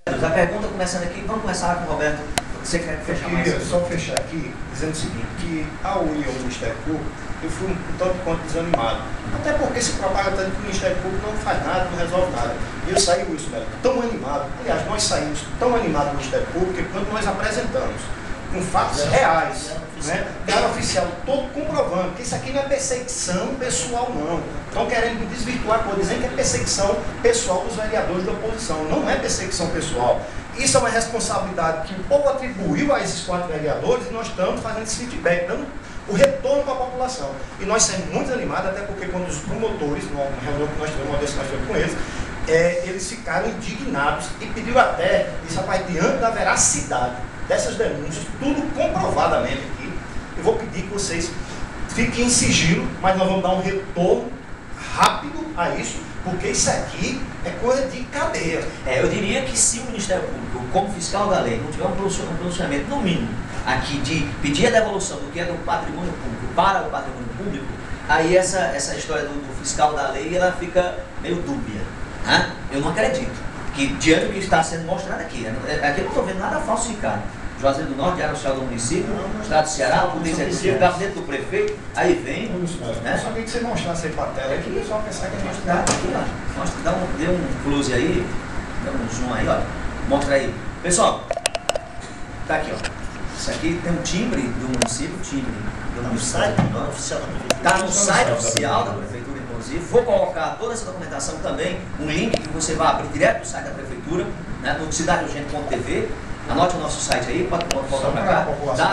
A pergunta começando aqui, vamos começar com o Roberto. Você quer fechar mais? Eu queria só fechar aqui, dizendo o seguinte, que a união do Ministério Público, eu fui um tanto quanto desanimado. Até porque se propaga tanto que o Ministério Público não faz nada, não resolve nada. E eu saí, Wilson Melo, tão animado. Aliás, nós saímos tão animados do Ministério Público que quando nós apresentamos, com fatos reais, né? Cara oficial todo comprovando que isso aqui não é perseguição pessoal, não. Estão querendo desvirtuar a coisa, dizendo que é perseguição pessoal dos vereadores da oposição. Não é perseguição pessoal. Isso é uma responsabilidade que o povo atribuiu a esses 4 vereadores e nós estamos fazendo esse feedback, dando o retorno para a população. E nós saímos muito animados, até porque quando os promotores, numa reunião que nós tivemos, uma vez que nós tivemos com eles, eles ficaram indignados e pediram até, isso rapaz, diante da veracidade dessas denúncias, tudo comprovadamente aqui, eu vou pedir que vocês fiquem em sigilo, mas nós vamos dar um retorno rápido a isso, porque isso aqui é coisa de cadeia. Eu diria que se o Ministério Público, como fiscal da lei, não tiver um pronunciamento, no mínimo, aqui de pedir a devolução do que é do patrimônio público para o patrimônio público, aí essa história do fiscal da lei, ela fica meio dúbia. Né? Eu não acredito que, diante do que está sendo mostrado aqui, aqui eu não estou vendo nada falsificado. Juazeiro do Norte, Diário Oficial do Município, Estado do Ceará, Polícia Executiva, Gabinete do Prefeito, aí vem. Eu só queria que você mostrasse aí para a tela aqui, o pessoal pensar que a gente está aqui, ó. Mostra, dê um close aí, dá um zoom aí, olha. Mostra aí. Pessoal, tá aqui, ó. Isso aqui tem um timbre do município, No site oficial da Prefeitura. Está no site oficial da Prefeitura, inclusive. Vou colocar toda essa documentação também, um link que você vai abrir direto do site da Prefeitura, né, no cidadeurgente.tv. Anote o nosso site aí, pode voltar para cá,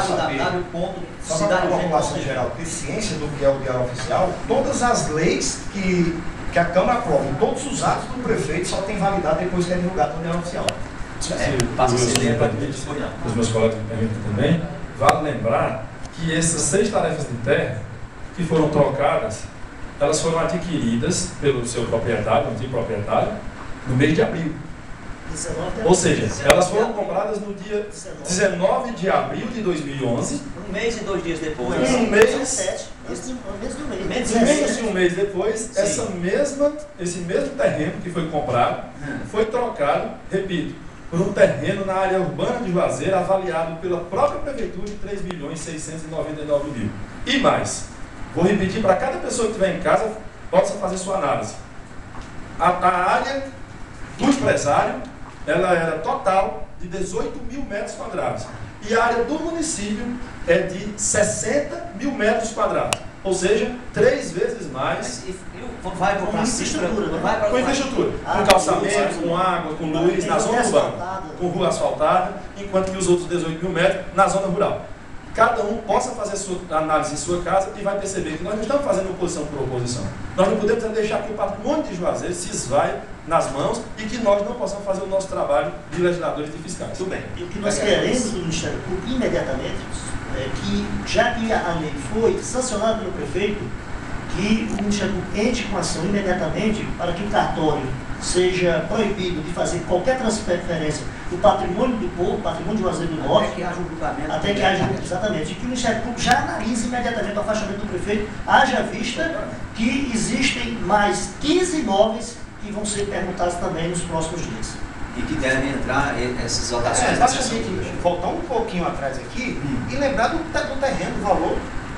www.cidadeurgente.tv. geral ter ciência do que é o Diário Oficial, todas as leis que a Câmara aprova, todos os atos do prefeito só tem validade depois que é divulgado no Diário Oficial. Passa a ser os meus colegas me perguntam também, vale lembrar que essas 6 tarefas de terra que foram trocadas, elas foram adquiridas pelo seu proprietário, antigo proprietário, no mês de abril. Ou seja, elas foram compradas no dia 19 de abril de 2011. Um mês e 2 dias depois. Menos de um mês depois, esse mesmo terreno que foi comprado, foi trocado, repito, por um terreno na área urbana de Juazeiro, avaliado pela própria Prefeitura em 3.699.000. E mais, vou repetir para cada pessoa que estiver em casa, possa fazer sua análise. A área do empresário, ela era total de 18.000 metros quadrados. E a área do município é de 60.000 metros quadrados. Ou seja, 3 vezes mais. Vai para a infraestrutura. Com infraestrutura. Com calçamento, com água, com luz, na zona urbana. Com rua asfaltada, enquanto que os outros 18.000 metros na zona rural. Cada um possa fazer a sua análise em sua casa e vai perceber que nós não estamos fazendo oposição por oposição. Nós não podemos deixar que o patrimônio de Juazeiro se esvaie nas mãos e que nós não possamos fazer o nosso trabalho de legisladores e de fiscais. Tudo bem. E o que nós queremos do Ministério Público imediatamente é que, já que a lei foi sancionada pelo prefeito, que o Ministério Público entre com ação imediatamente para que o cartório seja proibido de fazer qualquer transferência do patrimônio do povo, patrimônio de Juazeiro do Norte, até que haja um julgamento. Até que haja, exatamente. E que o Ministério Público já analise imediatamente o afastamento do prefeito, haja vista que existem mais 15 imóveis que vão ser permutados também nos próximos dias. E que devem entrar essas votações. Basta a gente voltar um pouquinho atrás aqui e lembrar do terreno, do valor.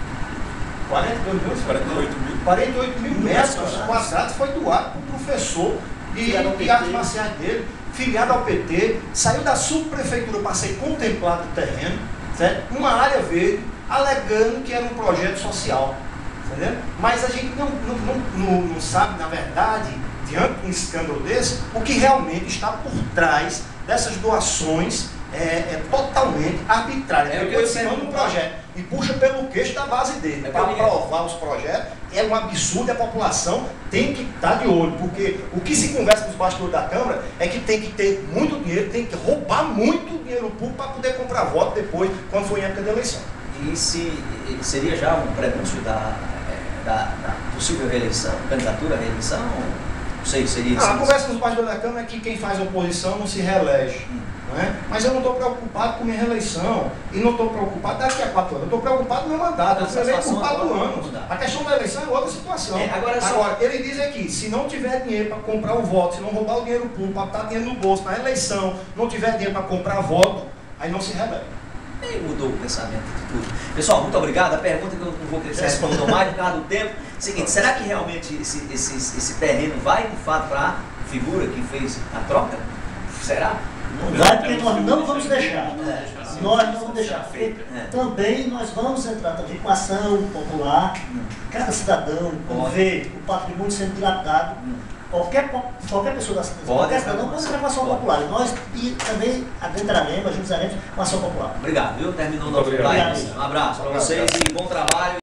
48 mil metros quadrados foi doado para o professor e artes marciais dele, filiado ao PT, saiu da subprefeitura para ser contemplado o terreno, certo? Uma área verde, alegando que era um projeto social. Entendeu? Mas a gente não sabe, na verdade, diante de um escândalo desse, o que realmente está por trás dessas doações totalmente arbitrárias. Porque ele manda um projeto e puxa pelo queixo da base dele para aprovar os projetos. É um absurdo, a população tem que estar de olho, porque o que se conversa com os bastidores da Câmara é que tem que ter muito dinheiro, tem que roubar muito dinheiro público para poder comprar voto depois, quando for em época de eleição. E se seria já um prenúncio da possível reeleição, candidatura à reeleição? sei, seria A conversa nos bastidores da Câmara é que quem faz oposição não se reelege. Não é? Mas eu não estou preocupado com minha reeleição e não estou preocupado daqui a 4 anos. Eu estou preocupado com o meu mandato. Eu fui eleito por 4 anos. A questão da eleição é outra situação. Agora, ele diz aqui, se não tiver dinheiro para comprar o voto, se não roubar o dinheiro público, para botar dinheiro no bolso, na eleição, não tiver dinheiro para comprar voto, aí não se reelege. E mudou o pensamento de tudo. Pessoal, muito obrigado. A pergunta que eu não vou querer responder mais por causa do tempo. Seguinte, será que realmente esse terreno vai de fato para a figura que fez a troca? Será? Não vai, porque nós não vamos deixar. Nós não vamos deixar. Também nós vamos entrar também com ação popular. Cada cidadão, quando vê o patrimônio sendo dilapidado, qualquer pessoa da cidade, qualquer cidadão pode entrar com ação popular. E também adentraremos, agilizaremos com ação popular. Obrigado, viu? Terminou o nosso live. Um abraço para vocês e bom trabalho.